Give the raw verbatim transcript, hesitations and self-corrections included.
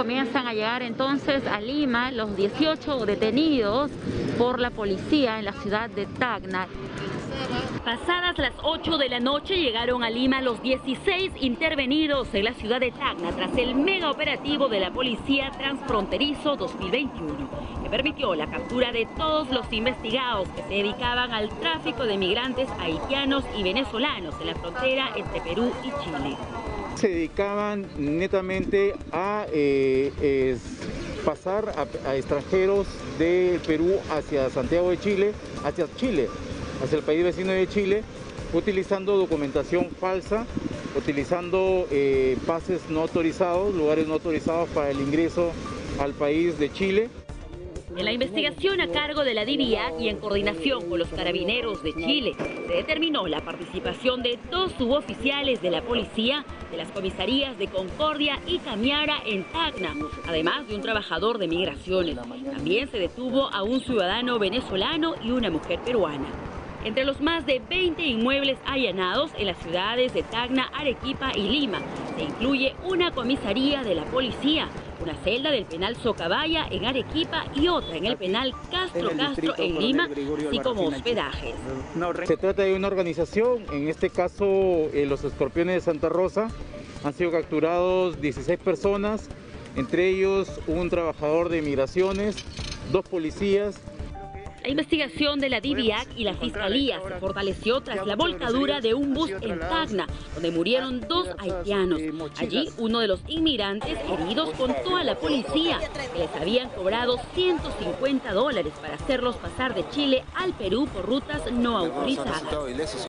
Comienzan a llegar entonces a Lima los dieciocho detenidos por la policía en la ciudad de Tacna. Pasadas las ocho de la noche llegaron a Lima los dieciséis intervenidos en la ciudad de Tacna tras el mega operativo de la Policía Transfronterizo dos mil veintiuno, que permitió la captura de todos los investigados que se dedicaban al tráfico de migrantes haitianos y venezolanos en la frontera entre Perú y Chile. Se dedicaban netamente a eh, es, pasar a, a extranjeros del Perú hacia Santiago de Chile, hacia Chile, hacia el país vecino de Chile, utilizando documentación falsa, utilizando eh, pases no autorizados, lugares no autorizados para el ingreso al país de Chile. En la investigación a cargo de la D I V I A C y en coordinación con los carabineros de Chile, se determinó la participación de dos suboficiales de la policía de las comisarías de Concordia y Camiara en Tacna, además de un trabajador de migraciones. También se detuvo a un ciudadano venezolano y una mujer peruana. Entre los más de veinte inmuebles allanados en las ciudades de Tacna, Arequipa y Lima, se incluye una comisaría de la policía, una celda del penal Socabaya en Arequipa y otra en el penal Castro Castro en Lima, así como hospedajes. Se trata de una organización, en este caso eh, los Escorpiones de Santa Rosa. Han sido capturados dieciséis personas, entre ellos un trabajador de migraciones, dos policías. La investigación de la D I V I A C y la Fiscalía se fortaleció tras la volcadura de un bus en Tacna, donde murieron dos haitianos. Allí, uno de los inmigrantes heridos contó a la policía que les habían cobrado ciento cincuenta dólares para hacerlos pasar de Chile al Perú por rutas no autorizadas.